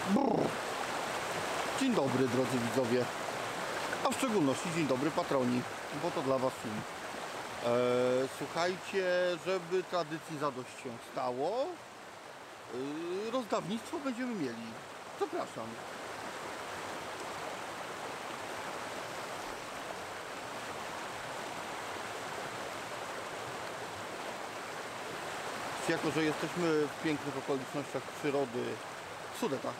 Brrr. Dzień dobry, drodzy widzowie, a w szczególności dzień dobry patroni, bo to dla was film. Słuchajcie, żeby tradycji zadość się stało, rozdawnictwo będziemy mieli. Zapraszam. Jako że jesteśmy w pięknych okolicznościach przyrody w Sudetach,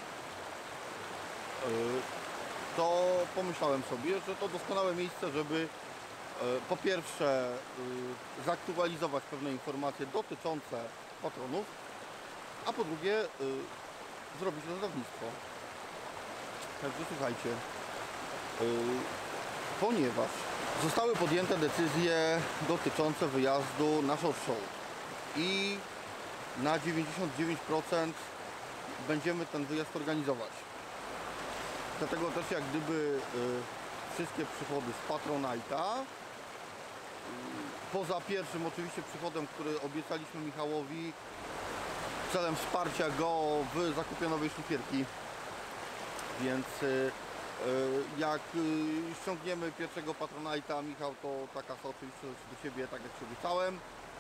to pomyślałem sobie, że to doskonałe miejsce, żeby po pierwsze zaktualizować pewne informacje dotyczące patronów, a po drugie zrobić rozdawnictwo. Także słuchajcie, ponieważ zostały podjęte decyzje dotyczące wyjazdu na short show i na 99% będziemy ten wyjazd organizować. Dlatego też jak gdyby wszystkie przychody z Patronite'a, poza pierwszym oczywiście przychodem, który obiecaliśmy Michałowi celem wsparcia go w zakupie nowej szlifierki, więc jak ściągniemy pierwszego Patronite'a, Michał, to ta kasa oczywiście do Ciebie, tak jak Ci obiecałem.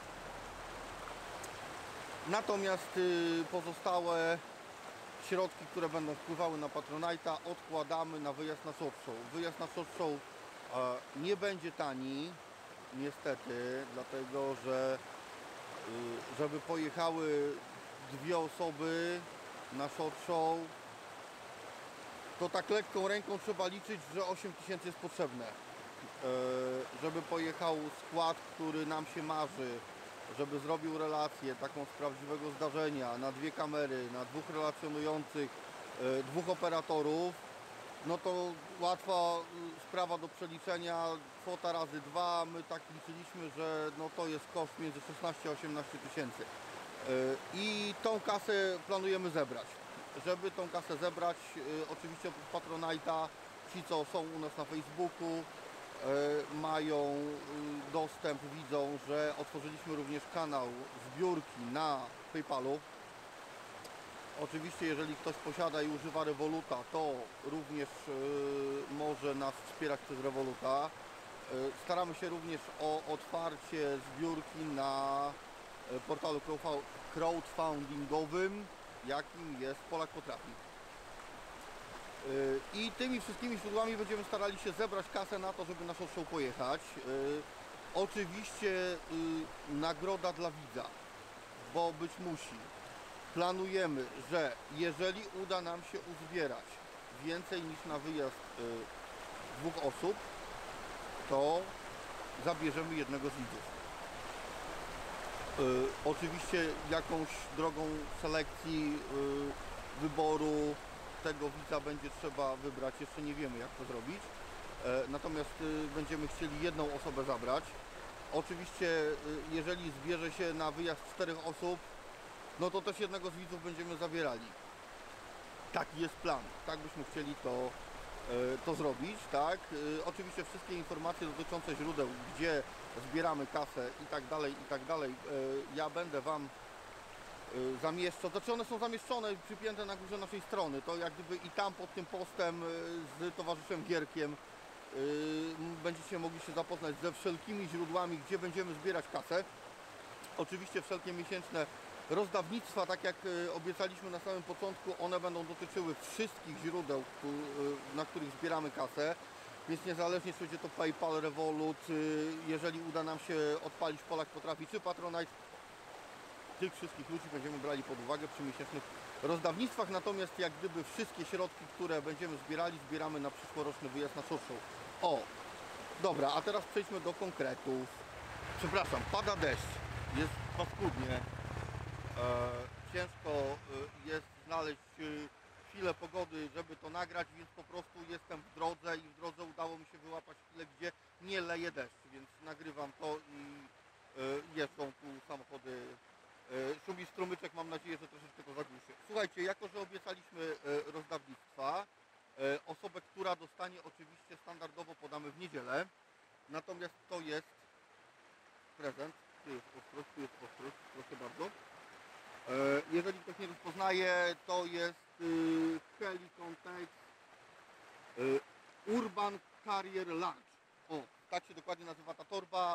Natomiast pozostałe środki, które będą wpływały na Patronite'a, odkładamy na wyjazd na short show. Wyjazd na short show nie będzie tani, niestety, dlatego że żeby pojechały dwie osoby na short show, to tak lekką ręką trzeba liczyć, że 8 000 jest potrzebne. Żeby pojechał skład, który nam się marzy, żeby zrobił relację taką z prawdziwego zdarzenia, na dwie kamery, na dwóch relacjonujących, dwóch operatorów, no to łatwa sprawa do przeliczenia, kwota razy dwa, my tak liczyliśmy, że no to jest koszt między 16 a 18 tysięcy. I tą kasę planujemy zebrać. Żeby tą kasę zebrać, oczywiście oprócz Patronite'a, ci co są u nas na Facebooku, mają dostęp, widzą, że otworzyliśmy również kanał zbiórki na PayPalu. Oczywiście jeżeli ktoś posiada i używa Revoluta, to również może nas wspierać przez Revoluta. Staramy się również o otwarcie zbiórki na portalu crowdfundingowym, jakim jest Polak Potrafi. I tymi wszystkimi źródłami będziemy starali się zebrać kasę na to, żeby na short show pojechać. Oczywiście nagroda dla widza, bo być musi. Planujemy, że jeżeli uda nam się uzbierać więcej niż na wyjazd dwóch osób, to zabierzemy jednego z widzów. Oczywiście jakąś drogą selekcji, wyboru tego widza będzie trzeba wybrać, jeszcze nie wiemy jak to zrobić, natomiast będziemy chcieli jedną osobę zabrać. Oczywiście jeżeli zbierze się na wyjazd 4 osób, no to też jednego z widzów będziemy zabierali. Taki jest plan, tak byśmy chcieli to zrobić, tak? Oczywiście wszystkie informacje dotyczące źródeł, gdzie zbieramy kasę i tak dalej, ja będę Wam zamieszczał, znaczy one są zamieszczone, przypięte na górze naszej strony, to jak gdyby i tam pod tym postem z towarzyszem Gierkiem będziecie mogli się zapoznać ze wszelkimi źródłami, gdzie będziemy zbierać kasę. Oczywiście wszelkie miesięczne rozdawnictwa, tak jak obiecaliśmy na samym początku, one będą dotyczyły wszystkich źródeł, na których zbieramy kasę, więc niezależnie czy będzie to PayPal, Revolut, jeżeli uda nam się odpalić Polak Potrafi czy Patronite, tych wszystkich ludzi będziemy brali pod uwagę przy miesięcznych rozdawnictwach, natomiast jak gdyby wszystkie środki, które będziemy zbierali, zbieramy na przyszłoroczny wyjazd na short show. O! Dobra, a teraz przejdźmy do konkretów. Przepraszam, pada deszcz, jest paskudnie. Ciężko jest znaleźć chwilę pogody, żeby to nagrać, więc po prostu jestem w drodze i w drodze udało mi się wyłapać chwilę, gdzie nie leje deszcz, więc nagrywam to i jeżdżą tu samochody. Szumi strumyczek, mam nadzieję, że troszeczkę to zagłuszy. Słuchajcie, jako że obiecaliśmy rozdawnictwa, osobę, która dostanie oczywiście standardowo podamy w niedzielę, natomiast to jest prezent, tu jest ostróż, proszę bardzo. Jeżeli ktoś nie rozpoznaje, to jest Helicon Tex Urban Carrier Lunch. O, tak się dokładnie nazywa ta torba.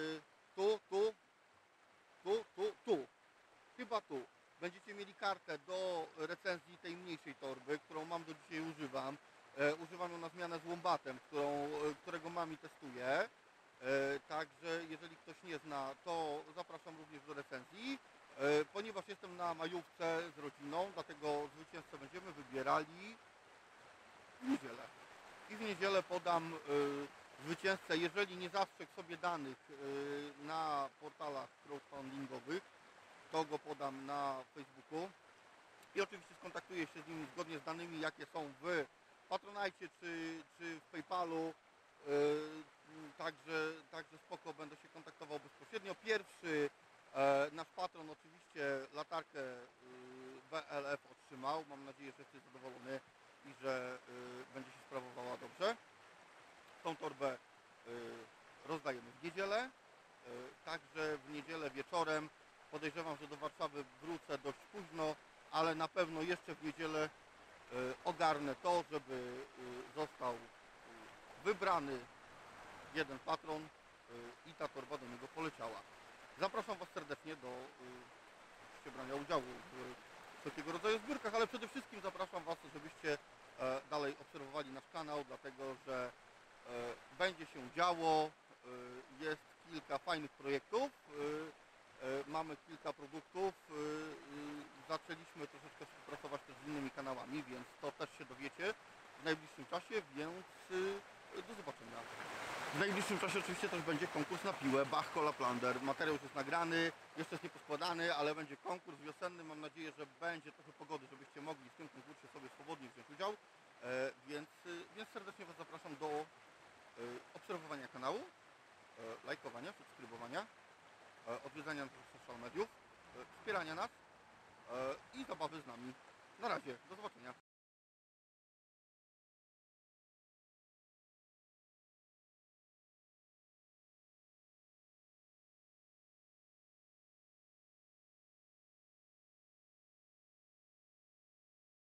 Tu. Chyba tu. Będziecie mieli kartę do recenzji tej mniejszej torby, którą mam do dzisiaj używam. Używam ją na zmianę z Wombatem, którego mam i testuję. Także jeżeli ktoś nie zna, to zapraszam również do recenzji. Ponieważ jestem na majówce z rodziną, dlatego zwycięzcę będziemy wybierali w niedzielę. I w niedzielę podam zwycięzcę, jeżeli nie zastrzegł sobie danych na portalach crowdfundingowych, to go podam na Facebooku i oczywiście skontaktuję się z nim zgodnie z danymi, jakie są w Patronite czy w PayPalu. Także spoko, będę się kontaktował bezpośrednio. Pierwszy nasz patron oczywiście latarkę BLF otrzymał. Mam nadzieję, że jesteś zadowolony i że będzie się sprawowała dobrze. Tą torbę rozdajemy w niedzielę. Także w niedzielę wieczorem. Podejrzewam, że do Warszawy wrócę dość późno, ale na pewno jeszcze w niedzielę ogarnę to, żeby został wybrany jeden patron i ta torba do niego poleciała. Zapraszam Was serdecznie do brania udziału w wszelkiego rodzaju zbiórkach, ale przede wszystkim zapraszam Was, żebyście dalej obserwowali nasz kanał, dlatego że będzie się działo, jest kilka fajnych projektów, mamy kilka produktów, zaczęliśmy troszeczkę współpracować też z innymi kanałami, więc to też się dowiecie w najbliższym czasie, więc do zobaczenia. W najbliższym czasie oczywiście też będzie konkurs na piłę Bach Cola Plunder. Materiał już jest nagrany, jeszcze jest nieposkładany, ale będzie konkurs wiosenny. Mam nadzieję, że będzie trochę pogody, żebyście mogli w tym konkursie sobie swobodnie wziąć udział. Więc serdecznie Was zapraszam do obserwowania kanału, lajkowania, subskrybowania, odwiedzania naszych social mediów, wspierania nas i zabawy z nami. Na razie, do zobaczenia.